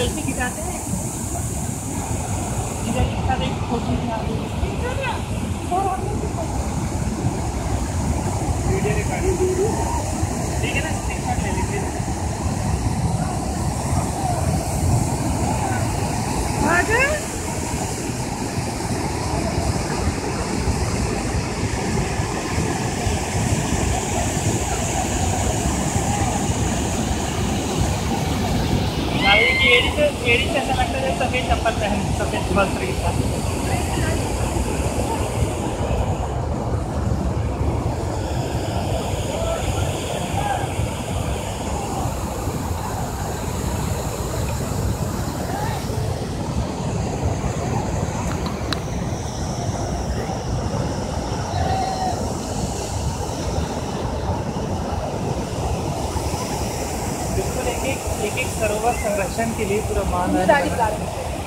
Selfie खिंचाते हैं इधर एक साथ एक फोटो खिंचाते हैं वीडियो रिकॉर्डिंग ठीक है ना स्क्रीनशॉट ले लीजिए आगे एड़ी से ऐसा लगता है सफ़ेद चप्पल पहन सफ़ेद वस्त्र के साथ बिल्कुल एक एक सरोवर संरक्षण के लिए पूरा मान है।